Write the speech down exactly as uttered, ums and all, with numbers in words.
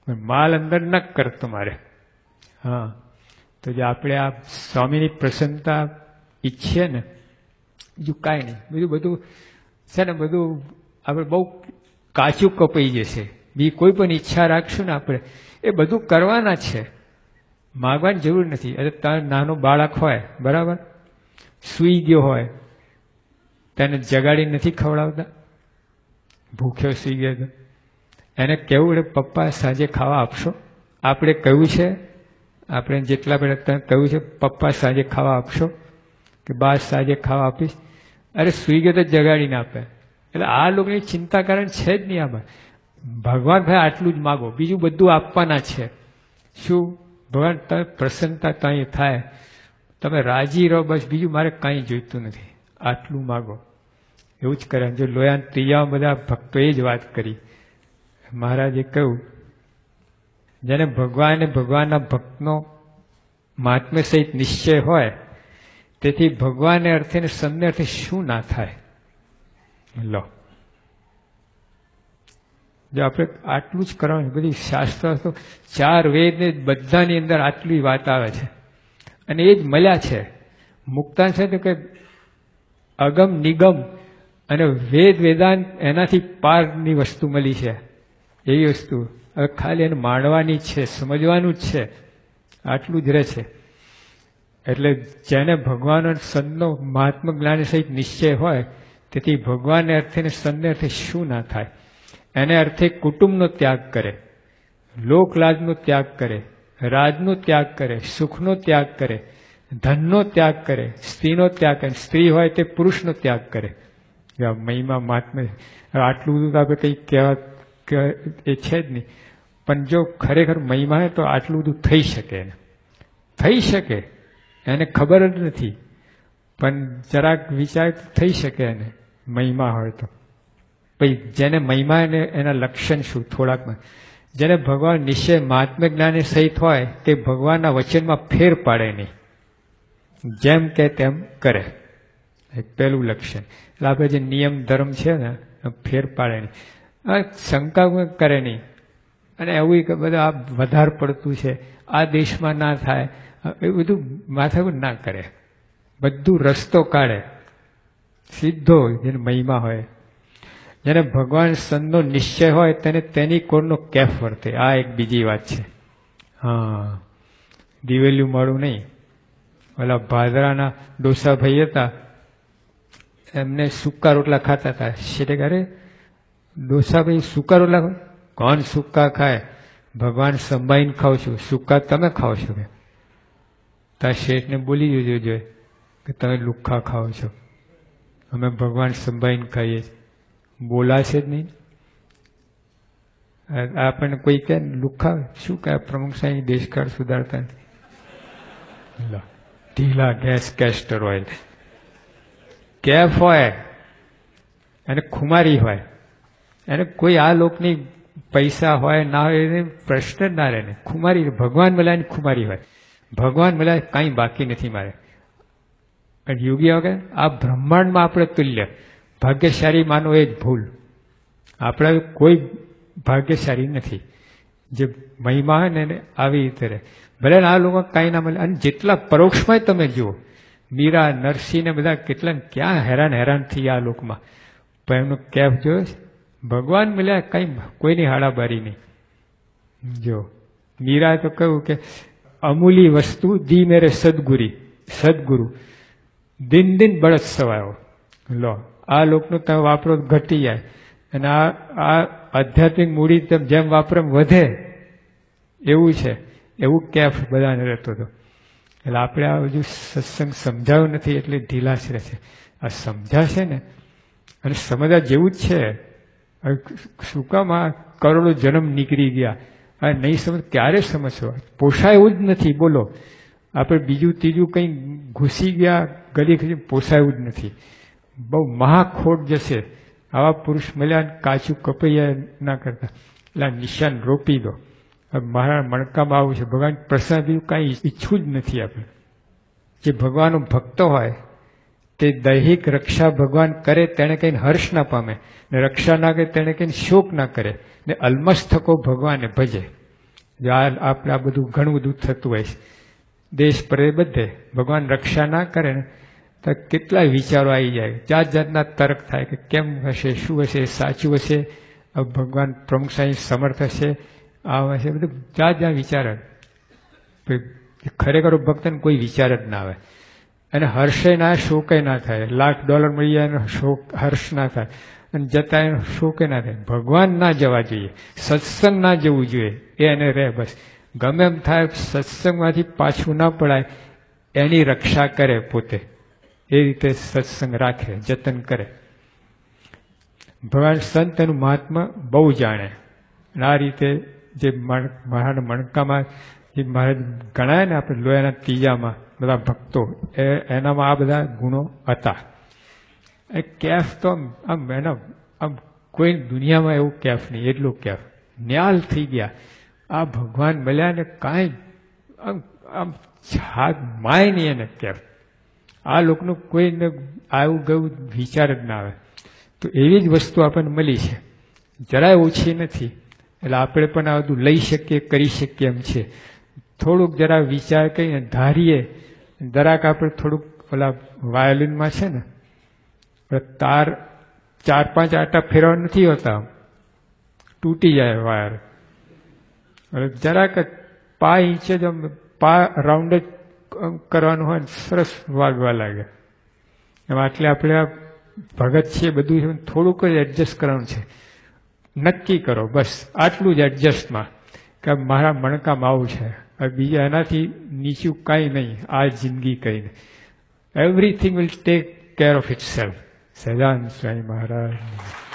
માલ અંદર ન કરતો મારે. હા, તો જે આપણે આ સ્વામીની પ્રસન્નતા ઈચ્છીએ ને, બીજું કાંઈ નહીં. બીજું બધું છે ને, બધું આપણે બહુ કાચું કપાઈ જશે. બી કોઈ પણ ઈચ્છા રાખશું ને આપણે, એ બધું કરવાના છે, માગવાની જરૂર નથી. એટલે તાર નાનો બાળક હોય, બરાબર, સૂઈ ગયો હોય, તેને જગાડી નથી ખવડાવતા, ભૂખ્યો સૂઈ ગયો તો એને કેવું એટલે પપ્પા સાંજે ખાવા આપશો? આપણે કહ્યું છે, આપણે જેટલા બધા કહ્યું છે પપ્પા સાંજે ખાવા આપશો કે બા સાંજે ખાવા આપીશ? અરે સૂઈ ગયો તો જગાડીને આપે. એટલે આ લોકોની ચિંતા કારણ છે જ નહીં. આમાં ભગવાન ભાઈ આટલું જ માગો, બીજું બધું આપવાના છે. શું ભગવાન તમે પ્રસન્નતા કાંઈ થાય, તમે રાજી રહો, બસ બીજું મારે કાંઈ જોઈતું નથી, આટલું માગો. એવું જ કરે. જો લોયા ત્રીજા બધા ભક્તોએ જ વાત કરી. મહારાજે કહ્યું, જેને ભગવાન ભગવાનના ભક્તનો મહાત્મ્ય સહિત નિશ્ચય હોય, તેથી ભગવાનને અર્થે ને સંને અર્થે શું ના થાય. લો, જો આપણે આટલું જ કરવાનું. બધી શાસ્ત્ર તો ચાર વેદ ને બધાની અંદર આટલી વાત આવે છે, અને એ જ મળ્યા છે. મુક્તાન છે તો કે અગમ નિગમ અને વેદ વેદાંત એનાથી પારની વસ્તુ મળી છે. એવી વસ્તુ હવે ખાલી એને માણવાની છે, સમજવાનું જ છે, આટલું જ રહે છે. એટલે જેને ભગવાન સંતનો મહાત્મા જ્ઞાન સહિત નિશ્ચય હોય, તેથી ભગવાનને અર્થે ને સંતને અર્થે શું ના થાય. એને અર્થે કુટુંબનો ત્યાગ કરે, લોકલાજનો ત્યાગ કરે, રાજનો ત્યાગ કરે, સુખનો ત્યાગ કરે, ધનનો ત્યાગ કરે, સ્ત્રીનો ત્યાગ કરે. સ્ત્રી હોય તે પુરુષનો ત્યાગ કરે. મહિમા મહાત્મા આટલું બધું તો આપણે કંઈ કહેવા એ છે જ નહીં. પણ જો ખરેખર મહિમા હોય તો આટલું બધું થઈ શકે. એને થઈ શકે, એને ખબર જ નથી, પણ જરાક વિચાર થઈ શકે એને મહિમા હોય તો. ભાઈ જેને મહિમા એને એના લક્ષણ શું થોડાકમાં, જેને ભગવાન નિશ્ચય મહાત્મ્ય જ્ઞાને સહિત હોય તે ભગવાનના વચનમાં ફેર પાડે નહીં, જેમ કે તેમ કરે. એક પહેલું લક્ષણ. એટલે આપણે જે નિયમ ધર્મ છે ને ફેર પાડે નહીં, શંકા કરે નહીં. અને એવું કે બધા આ વધારે પડતું છે, આ દેશમાં ના થાય, એ બધું માથાકૂટ ના કરે. બધું રસ્તો કાઢે સીધો, જેને મહિમા હોય. જેને ભગવાન સંતનો નિશ્ચય હોય તેને તેની કોરનો કેફ વર્તે. આ એક બીજી વાત છે. હા, દિવેલિયું મળું નહીં. ઓલા ભાદરાના ડોસાભાઈ હતા, એમને સૂકા રોટલા ખાતા હતા. શેઠે અરે ડોસાભાઈ સૂકા રોટલા ખાય? કોણ સૂકા ખાય? ભગવાન સંભાઈને ખાવ છું, સૂકા તમે ખાવ છો કે? તા શેઠને બોલી જોજો જોઈએ કે તમે લુખ્ખા ખાઓ છો, અમે ભગવાન સંભાઈને ખાઈએ છીએ. બોલાશે જ નહીં. આપણને કોઈ કહે લુખ્ખા, શું કહે? પ્રમુખ સાહેબ દેશકાળ સુધારતા નથી. ઢીલા ગેસ, કેસ્ટર ઓઇલ, કેફ હોય અને ખુમારી હોય, એને કોઈ આ લોકની પૈસા હોય ના હોય એને પ્રશ્ન જ ના રહે ને. ખુમારી ભગવાન મળ્યા ની ખુમારી હોય, ભગવાન મળ્યા કાંઈ બાકી નથી મારે. યોગી વગર આ બ્રહ્માંડમાં આપણે તુલ્ય ભાગ્યશાળી માનો એ જ ભૂલ. આપણે કોઈ ભાગ્યશાળી નથી. જે મહિમા હોય ને એને આવી રીતે રહે. ભલે આ લોકો કાંઈ ના મળે. અને જેટલા પરોક્ષમાં તમે જુઓ, મીરા, નરસિંહ ને બધા કેટલા ક્યાં હેરાન હેરાન થઈ આ લોકમાં, પણ એમનો કેફ જોયો છે? ભગવાન મળ્યા કઈ કોઈની હાડાબારી નહીં. જો મીરાએ તો કહ્યું કે અમૂલી વસ્તુ દી મેરે સદગુરી સદગુરુ દિન દિન બળદ સવાયો. લો, આ લોકનું તમે વાપરો ઘટી જાય, અને આ આ આધ્યાત્મિક મૂડી તમે જેમ વાપરો વધે એવું છે. એવું કેફ બધાને રહેતો હતો. એટલે આપણે આ બધું સત્સંગ સમજાવ્યું નથી એટલે ઢીલાશ રહે છે. આ સમજાશે ને, અને સમજવા જેવું જ છે. શું કામ આ કરોડો જન્મ નીકળી ગયા, આ નહીં સમજ ક્યારે સમજશો? પોસાય એવું જ નથી. બોલો, આપણે બીજું ત્રીજું કંઈ ઘૂસી ગયા ગલી ખસી, પોસાય એવું જ નથી. બહુ મહાખોટ જશે. આવા પુરુષ મળ્યા કાચું કપૈયા ના કરતા. એટલે નિશાન રોપી દો. મારા મણકામાં આવું છે, ભગવાન પ્રસાદ બીજું કાંઈ ઈચ્છવું જ નથી. આપણે જે ભગવાનનો ભક્તો હોય તે દૈહિક રક્ષા ભગવાન કરે તેને કહીને હર્ષ ના પામે, ને રક્ષા ના કરે તેને કહીને શોક ના કરે, ને અલમસ્તકો ભગવાનને ભજે. જો આ આપણે આ બધું ઘણું બધું થતું હોય છે દેશ પરે બધે, ભગવાન રક્ષા ના કરે ને તો કેટલાય વિચારો આવી જાય, જાત જાતના તર્ક થાય કે કેમ હશે, શું હશે, સાચું હશે, ભગવાન પ્રમુખ સાંઈ સમર્થ હશે, આ હશે, બધું જાત જાત વિચાર. ખરેખર ભક્તને કોઈ વિચાર જ ના આવે અને હર્ષે ના શોકે ના થાય. લાખ ડોલર મળી જાય એનો શોક હર્ષ ના થાય અને જતા એનો શોકે ના થાય. ભગવાન ના જવા જોઈએ, સત્સંગ ના જવું જોઈએ, એ એને રહે બસ. ગમે એમ થાય સત્સંગમાંથી પાછું ના પડાય એની રક્ષા કરે પોતે, એ રીતે સત્સંગ રાખે, જતન કરે. ભગવાન સંત એનું મહાત્મા બહુ જાણે. આ રીતે જે મહારાજ મણકામાં જે મહારાજ ગણાય ને આપણે લોયાના ત્રીજામાં બધા ભક્તો, એ એનામાં આ બધા ગુણો હતા. એ કેફ તો આમ એના આમ કોઈ દુનિયામાં એવું કેફ નહીં, એટલું કેફ ન્યાલ થઈ ગયા. આ ભગવાન મળ્યા ને કાંઈ આમ આમ છાગ માય નહીં એને કેફ. આ લોકોનું કોઈને આવું ગયું વિચાર જ ના આવે. તો એવી જ વસ્તુ આપણને મળી છે, જરાય ઓછી નથી. એટલે આપણે પણ આ બધું લઈ શકીએ, કરી શકીએ એમ છે. થોડુંક જરા વિચાર કરીને ધારીએ, જરાક આપણે થોડુંક ઓલા વાયોલિનમાં છે ને તાર ચાર પાંચ આટા ફેરવા નથી હોતા, તૂટી જાય વાયર. જરાક પા ઇંચે જ પા રાઉન્ડ જ કરવાનું હોય ને સરસ વાગવા લાગે. એમ આટલે આપણે આ ભગત છીએ બધું થોડુંક જ એડજસ્ટ કરવાનું છે. નક્કી કરો બસ આટલું જ એડજસ્ટમાં કે મારા મણકામાં આવું છે, બીજા એનાથી નીચું કાંઈ નહીં આ જિંદગી કહીને. Everything will take care of itself. Sahajanand Swami Maharaj.